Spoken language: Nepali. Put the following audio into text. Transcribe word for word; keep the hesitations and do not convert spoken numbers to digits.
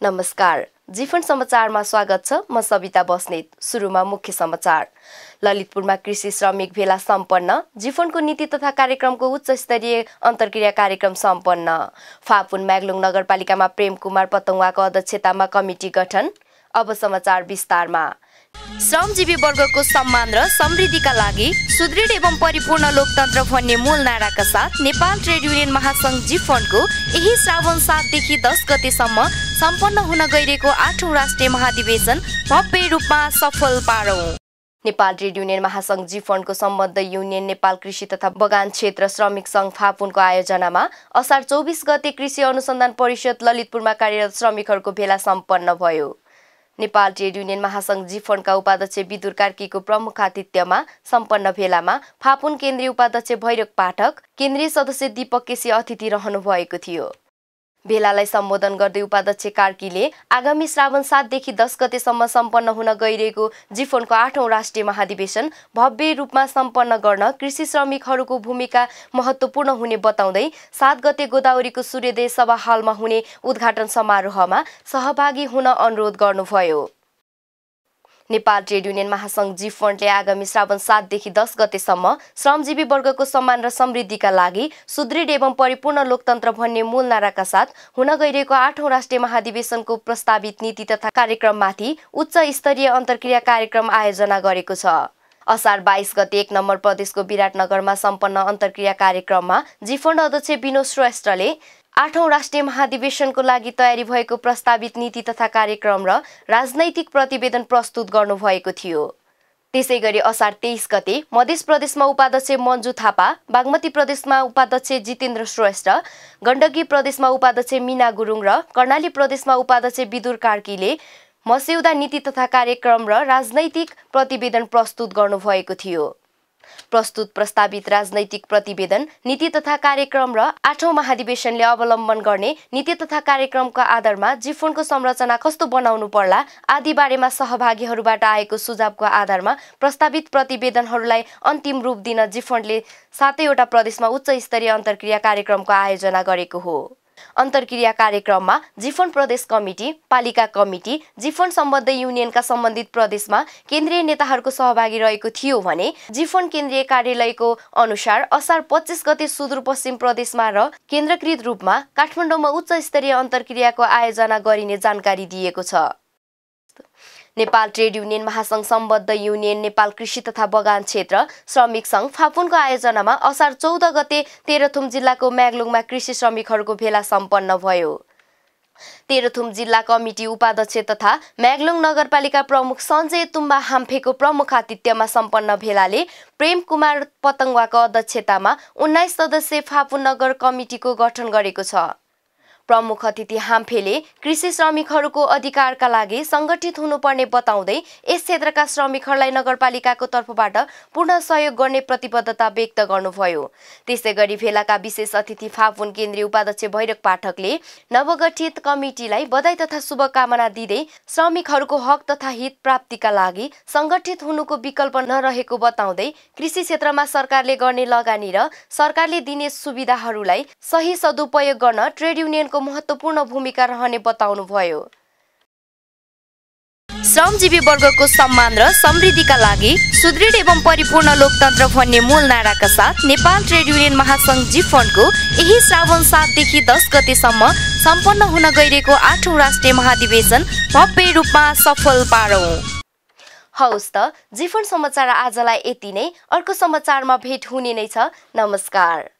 नमस्कार, जीफन समाचारमा स्वागत छ। म सविता बस्नेत। सुरुमा मुख्य समाचार। ललितपुरमा कृषि श्रमिक भेला सम्पन्न। जीफनको नीति तथा कार्यक्रमको उच्च स्तरीय अन्तर्क्रिया कार्यक्रम सम्पन्न। फापुन म्याग्लुङ नगरपालिकामा प्रेम कुमार पतंगाको अध्यक्षतामा कमिटी गठन। अब समाचार विस्तारमा। श्रमजीवी वर्गको सम्मान र समृद्धिका लागि सुदृढ एवं परिपूर्ण लोकतन्त्र भन्ने मूल नाराका साथ नेपाल ट्रेड युनियन महासंघ जीफनको यही श्रावण सात देखि दस गतेसम्म सम्पन्न हुन गइरहेको आठौं राष्ट्रिय महाधिवेशन भव्य रूपमा सफल पारौं। नेपाल ट्रेड युनियन महासंघ जीफनको सम्बद्ध युनियन नेपाल कृषि तथा बगान क्षेत्र श्रमिक संघ फापुनको आयोजनामा असार चौबीस गते कृषि अनुसन्धान परिषद ललितपुरमा कार्यरत श्रमिकहरूको भेला सम्पन्न भयो। नेपाल ट्रेड युनियन महासंघ जीफनका उपाध्यक्ष विदुर कार्कीको प्रमुख आतिथ्यमा सम्पन्न भेलामा फापुन केन्द्रीय उपाध्यक्ष भैरव पाठक, केन्द्रीय सदस्य दीपक केसी अतिथि रहनु भएको थियो। भेलालाई सम्बोधन गर्दै उपाध्यक्ष कार्कीले आगामी श्रावण सात देखि दस गतेसम्म सम्पन्न हुन गइरहेको जीफनको आठौं राष्ट्रिय महाधिवेशन भव्य रूपमा सम्पन्न गर्न कृषि श्रमिकहरूको भूमिका महत्त्वपूर्ण हुने बताउँदै सात गते गोदावरीको सूर्योदय सभा हलमा हुने उद्घाटन समारोहमा सहभागी हुन अनुरोध गर्नुभयो। नेपाल ट्रेड युनियन महासंघ जीफन्डले आगामी श्रावण सात देखि दस गतेसम्म श्रमजीवी वर्गको सम्मान र समृद्धिका लागि सुदृढ एवं परिपूर्ण लोकतन्त्र भन्ने मूल नाराका साथ हुन गइरहेको आठौं राष्ट्रिय महाधिवेशनको प्रस्तावित नीति तथा कार्यक्रममाथि उच्च स्तरीय अन्तर्क्रिया कार्यक्रम आयोजना गरेको छ। असार बाइस गते एक नम्बर प्रदेशको विराटनगरमा सम्पन्न अन्तर्क्रिया कार्यक्रममा जीफन्ड अध्यक्ष विनोद श्रेष्ठले आठौं राष्ट्रिय महाधिवेशनको लागि तयारी भएको प्रस्तावित नीति तथा कार्यक्रम र राजनैतिक प्रतिवेदन प्रस्तुत गर्नुभएको थियो। त्यसैगरी असार तेइस गते मध्य प्रदेशमा उपाध्यक्ष मन्जु थापा, बागमती प्रदेशमा उपाध्यक्ष जितेन्द्र श्रेष्ठ, गण्डकी प्रदेशमा उपाध्यक्ष मीना गुरुङ र कर्णाली प्रदेशमा उपाध्यक्ष विदुर कार्कीले मस्यौदा नीति तथा कार्यक्रम र राजनैतिक प्रतिवेदन प्रस्तुत गर्नुभएको थियो। प्रस्तुत प्रस्तावित राजनैतिक प्रतिवेदन, नीति तथा कार्यक्रम र आठौं महाधिवेशनले अवलम्बन गर्ने नीति तथा कार्यक्रमका आधारमा जीफनको संरचना कस्तो बनाउनु पर्ला आदि बारेमा सहभागीहरूबाट आएको सुझावको आधारमा प्रस्तावित प्रतिवेदनहरूलाई अन्तिम रूप दिन जीफन्डले सातैवटा प्रदेशमा उच्च स्तरीय अन्तर्क्रिया कार्यक्रमको आयोजना गरेको हो। अन्तर्क्रिया कार्यक्रममा जीफन प्रदेश कमिटी, पालिका कमिटी, जीफन सम्बद्ध युनियनका सम्बन्धित प्रदेशमा केन्द्रीय नेताहरूको सहभागी रहेको थियो भने जीफन केन्द्रीय कार्यालयको अनुसार असार पच्चीस गते सुदूरपश्चिम प्रदेशमा र केन्द्रीकृत रूपमा काठमाडौँमा उच्च स्तरीय अन्तर्क्रियाको आयोजना गरिने जानकारी दिएको छ। नेपाल ट्रेड युनियन महासंघ सम्बद्ध युनियन नेपाल कृषि तथा बगान क्षेत्र श्रमिक संघ फापुनको आयोजनामा असार चौध गते तेह्रथुम जिल्लाको म्याग्लुङमा कृषि श्रमिकहरूको भेला सम्पन्न भयो। तेह्रथुम जिल्ला कमिटी उपाध्यक्ष तथा म्याग्लुङ नगरपालिका प्रमुख सञ्जय तुम्बा हाम्फेको प्रमुख आतिथ्यमा सम्पन्न भेलाले प्रेम कुमार पतंगाको अध्यक्षतामा उन्नाइस सदस्यीय फापुन नगर कमिटीको गठन गरेको छ। प्रमुख अतिथि हाम्फेले कृषि श्रमिकहरूको अधिकारका लागि संगठित हुनुपर्ने बताउँदै यस क्षेत्रका श्रमिकहरूलाई नगरपालिकाको तर्फबाट पूर्ण सहयोग गर्ने प्रतिबद्धता व्यक्त गर्नुभयो। त्यसैगरी भेलाका विशेष अतिथि फापुन केन्द्रीय उपाध्यक्ष भैरव पाठकले नवगठित कमिटीलाई बधाई तथा शुभकामना दिँदै श्रमिकहरूको हक तथा हित प्राप्तिका लागि संगठित हुनुको विकल्प नरहेको बताउँदै कृषि क्षेत्रमा सरकारले गर्ने लगानी र सरकारले दिने सुविधाहरूलाई सही सदुपयोग गर्न ट्रेड युनियन को महत्त्वपूर्ण भूमिका रहने बताउनुभयो। श्रमजीवी वर्गको सम्मान र समृद्धिका लागि सुदृढ एवं परिपूर्ण लोकतन्त्र भन्ने मूल नाराका साथ नेपाल ट्रेड युनियन महासंघ जीफनको यही श्रावण सात देखि दस गतेसम्म सम्पन्न हुन गइरहेको आठौं राष्ट्रिय महाधिवेशन भव्य रूपमा सफल पारौं। हौस् त जीफन समाचार आजलाई यति नै। अर्को समाचारमा भेट हुने नै छ। नमस्कार।